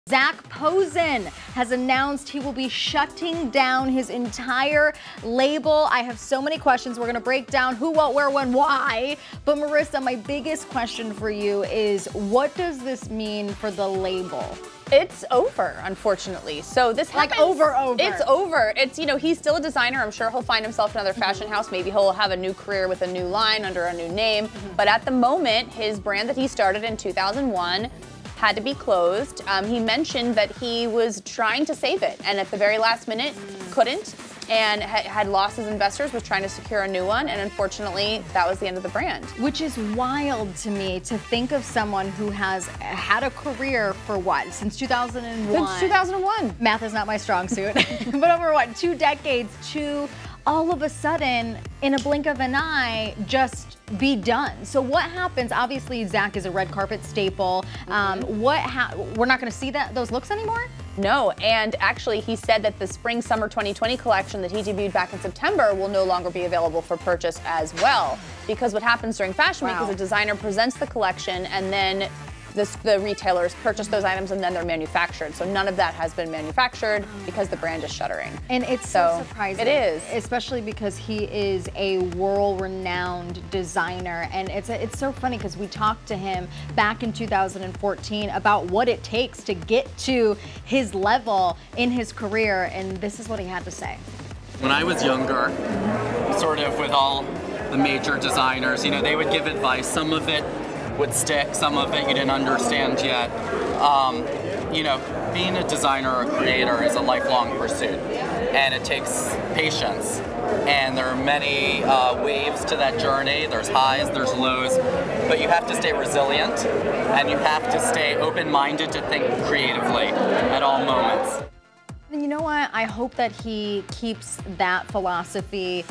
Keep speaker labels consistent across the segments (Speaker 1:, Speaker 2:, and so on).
Speaker 1: Zac Posen has announced he will be shutting down his entire label. I have so many questions. We're going to break down who, what, where, when, why. But Marissa, my biggest question for you is, what does this mean for the label?
Speaker 2: It's over, unfortunately. So this happens.
Speaker 1: Like over.
Speaker 2: It's over. It's, you know, he's still a designer. I'm sure he'll find himself another fashion house. Maybe he'll have a new career with a new line under a new name. But at the moment, his brand that he started in 2001 had to be closed. He mentioned that he was trying to save it, and at the very last minute couldn't, and had lost his investors, was trying to secure a new one, and unfortunately that was the end of the brand. Which is
Speaker 1: Wild to me to think of someone who has had a career for what, since 2001?
Speaker 2: Since 2001.
Speaker 1: Math is not my strong suit. But over what, 2 decades, to all of a sudden, in a blink of an eye, just be done. So what happens? Obviously, Zac is a red carpet staple. We're not going to see those looks anymore?
Speaker 2: No, and actually he said that the spring-summer 2020 collection that he debuted back in September will no longer be available for purchase as well. Because what happens during Fashion Week is a designer presents the collection, and then the retailers purchase those items, and then they're manufactured. So none of that has been manufactured because the brand is shuttering.
Speaker 1: And it's so surprising.
Speaker 2: It is.
Speaker 1: Especially because he is a world-renowned designer. And it's so funny because we talked to him back in 2014 about what it takes to get to his level in his career. And this is what he had to say.
Speaker 3: When I was younger, sort of with all the major designers, you know, they would give advice. Some of it would stick, some of it you didn't understand yet. You know, being a designer or a creator is a lifelong pursuit, and it takes patience. And there are many waves to that journey. There's highs, there's lows, but you have to stay resilient, and you have to stay open-minded to think creatively at all moments.
Speaker 1: And you know what? I hope that he keeps that philosophy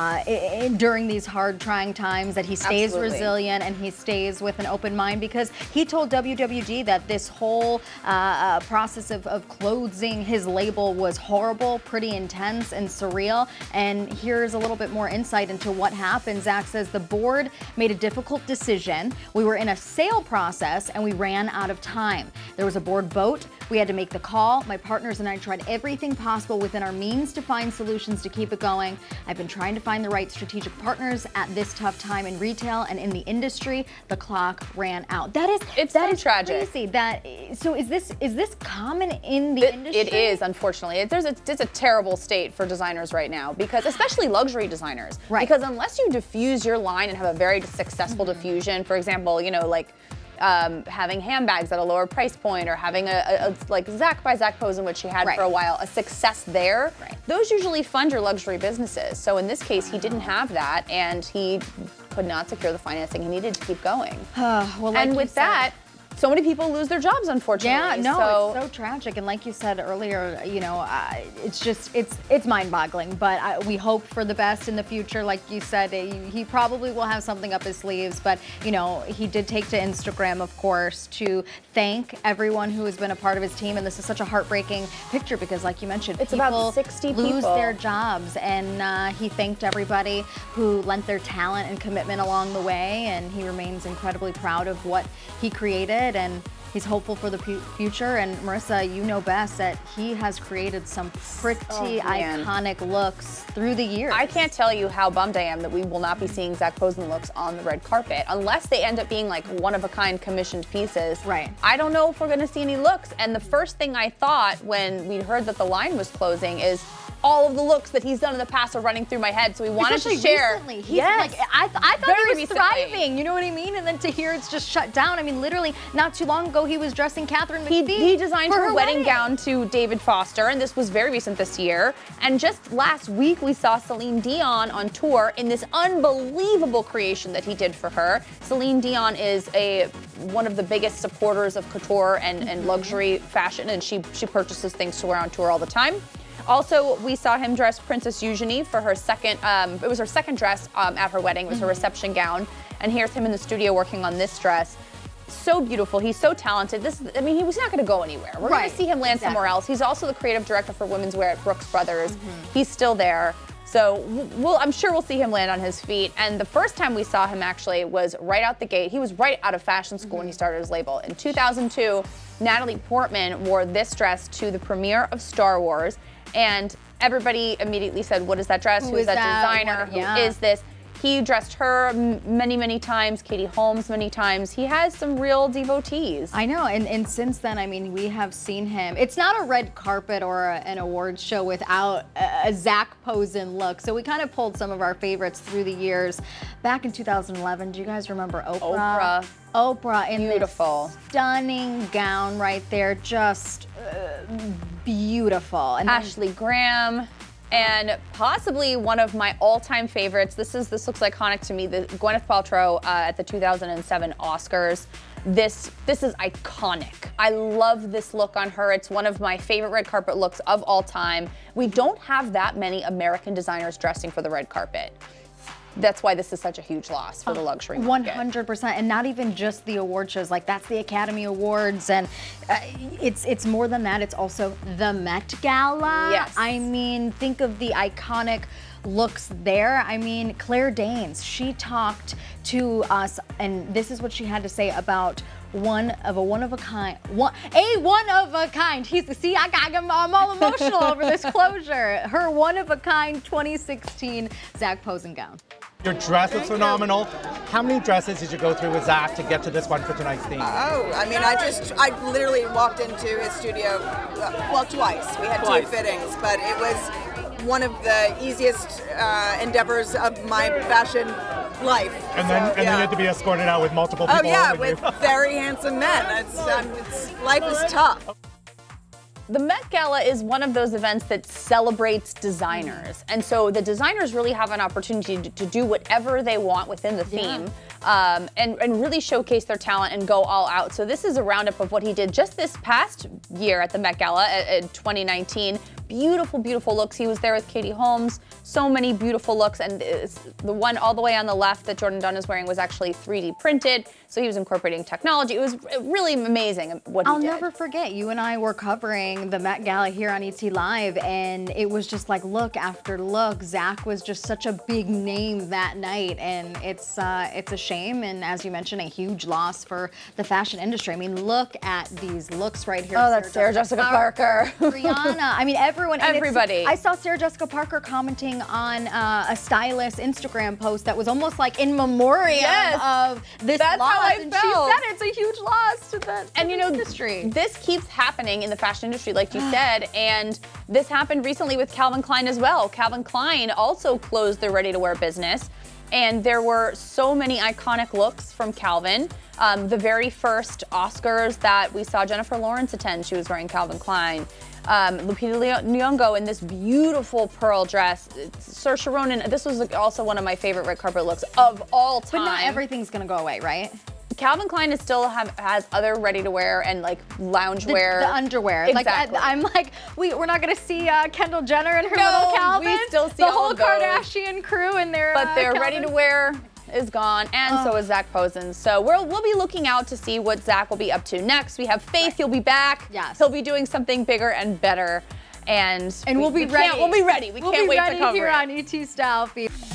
Speaker 1: during these hard, trying times, that he stays resilient and he stays with an open mind, because he told WWD that this whole process of closing his label was horrible, pretty intense and surreal. And here's a little bit more insight into what happened. Zac says the board made a difficult decision. We were in a sale process and we ran out of time. There was a board vote. We had to make the call. My partners and I tried everything possible within our means to find solutions to keep it going. I've been trying to find the right strategic partners at this tough time in retail and in the industry. The clock ran out. That is
Speaker 2: tragic.
Speaker 1: Crazy. So is this common in the industry?
Speaker 2: It is, unfortunately. It's a terrible state for designers right now, because especially luxury designers.
Speaker 1: Right.
Speaker 2: Because unless you diffuse your line and have a very successful diffusion, for example, you know, like having handbags at a lower price point, or having a like Zac by Zac Posen, which he had for a while, a success there. Those usually fund your luxury businesses. So in this case, he didn't have that, and he could not secure the financing. He needed to keep going.
Speaker 1: Well, like
Speaker 2: and with that, so many people lose their jobs, unfortunately.
Speaker 1: Yeah, no, it's so tragic. And like you said earlier, you know, it's mind-boggling. But we hope for the best in the future. Like you said, he probably will have something up his sleeves. But, you know, he did take to Instagram, of course, to thank everyone who has been a part of his team. And this is such a heartbreaking picture because, like you mentioned,
Speaker 2: it's about 60 people
Speaker 1: lose their jobs. And he thanked everybody who lent their talent and commitment along the way. And he remains incredibly proud of what he created. And he's hopeful for the future. And Marissa, you know best that he has created some pretty iconic looks through the years.
Speaker 2: I can't tell you how bummed I am that we will not be seeing Zac Posen looks on the red carpet, unless they end up being like one-of-a-kind commissioned pieces.
Speaker 1: Right.
Speaker 2: I don't know if we're going to see any looks. And the first thing I thought when we heard that the line was closing is, all of the looks that he's done in the past are running through my head, so we wanted to share.
Speaker 1: Recently. He's like, I thought he was thriving, you know what I mean? And then to hear it's just shut down. I mean, literally, not too long ago, he was dressing Catherine McPhee.
Speaker 2: He designed her wedding gown to David Foster, and this was very recent this year. And just last week, we saw Celine Dion on tour in this unbelievable creation that he did for her. Celine Dion is one of the biggest supporters of couture and luxury fashion, and she purchases things to wear on tour all the time. Also, we saw him dress Princess Eugenie for her second, it was her second dress at her wedding. It was her reception gown. And here's him in the studio working on this dress. So beautiful. He's so talented. I mean, he was not going to go anywhere. We're going to see him land somewhere else. He's also the creative director for women's wear at Brooks Brothers. He's still there. So I'm sure we'll see him land on his feet. And the first time we saw him actually was right out the gate. He was right out of fashion school when he started his label. In 2002, Natalie Portman wore this dress to the premiere of Star Wars, and everybody immediately said, what is that dress? Who is that designer? Who is this? He dressed her many, many times, Katie Holmes many times. He has some real devotees.
Speaker 1: I know, and since then, I mean, we have seen him. It's not a red carpet or an awards show without a Zac Posen look. So we kind of pulled some of our favorites through the years. Back in 2011, do you guys remember Oprah? Oprah in
Speaker 2: beautiful,
Speaker 1: this stunning gown right there, just beautiful. And
Speaker 2: Ashley Graham. And possibly one of my all-time favorites. This looks iconic to me. The Gwyneth Paltrow at the 2007 Oscars. This is iconic. I love this look on her. It's one of my favorite red carpet looks of all time. We don't have that many American designers dressing for the red carpet. That's why this is such a huge loss for the luxury market.
Speaker 1: 100%, and not even just the award shows. Like, that's the Academy Awards, and it's more than that. It's also the Met Gala.
Speaker 2: Yes.
Speaker 1: I mean, think of the iconic looks there. I mean, Claire Danes, she talked to us, and this is what she had to say about one of a kind. See, I'm all emotional over this closure. Her one of a kind 2016 Zac Posen gown.
Speaker 4: Your dress was phenomenal. How many dresses did you go through with Zac to get to this one for tonight's theme?
Speaker 5: Oh, I mean, I literally walked into his studio, well, twice. We had two fittings, but it was one of the easiest endeavors of my fashion life.
Speaker 4: And then you had to be escorted out with multiple people.
Speaker 5: Oh yeah, with very handsome men. Life is tough.
Speaker 2: The Met Gala is one of those events that celebrates designers. And so the designers really have an opportunity to do whatever they want within the theme and really showcase their talent and go all out. So this is a roundup of what he did just this past year at the Met Gala in 2019. Beautiful, beautiful looks. He was there with Katie Holmes. So many beautiful looks. And the one all the way on the left that Jordan Dunn is wearing was actually 3D printed. So he was incorporating technology. It was really amazing what he did.
Speaker 1: I'll never forget, you and I were covering the Met Gala here on ET Live, and it was just like look after look. Zac was just such a big name that night, and it's a shame, and as you mentioned, a huge loss for the fashion industry. I mean, look at these looks right here.
Speaker 2: Oh, that's Sarah Jessica Parker.
Speaker 1: Rihanna. I mean,
Speaker 2: everybody.
Speaker 1: I saw Sarah Jessica Parker commenting on a stylist Instagram post that was almost like in memoriam of this loss.
Speaker 2: How I
Speaker 1: and
Speaker 2: felt.
Speaker 1: she said it's a huge loss to the industry.
Speaker 2: This keeps happening in the fashion industry, like you said, and this happened recently with Calvin Klein as well. Calvin Klein also closed their ready-to-wear business, and there were so many iconic looks from Calvin. The very first Oscars that we saw Jennifer Lawrence attend, she was wearing Calvin Klein. Lupita Nyong'o in this beautiful pearl dress. Saoirse Ronan, this was also one of my favorite red carpet looks of all time.
Speaker 1: But not everything's gonna go away, right?
Speaker 2: Calvin Klein is still has other ready-to-wear and like loungewear.
Speaker 1: The underwear.
Speaker 2: Exactly.
Speaker 1: Like I'm like, we're not gonna see Kendall Jenner and her little Calvin.
Speaker 2: We still see
Speaker 1: the
Speaker 2: all
Speaker 1: whole
Speaker 2: of those.
Speaker 1: Kardashian crew and their
Speaker 2: But their ready-to-wear is gone, and so is Zac Posen. So we'll be looking out to see what Zac will be up to next. We have faith he'll be back.
Speaker 1: Yes.
Speaker 2: He'll be doing something bigger and better. And
Speaker 1: we'll be ready.
Speaker 2: We'll be ready. We can't wait to cover it.
Speaker 1: We'll be ready here on ET Style Feed.